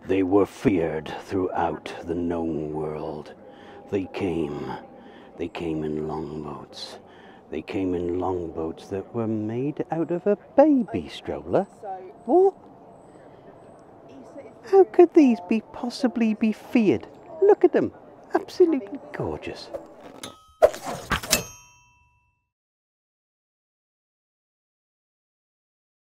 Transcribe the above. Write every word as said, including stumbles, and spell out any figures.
They were feared throughout the known world. They came. They came in longboats. They came in longboats that were made out of a baby stroller. What? How could these be possibly be feared? Look at them. Absolutely gorgeous.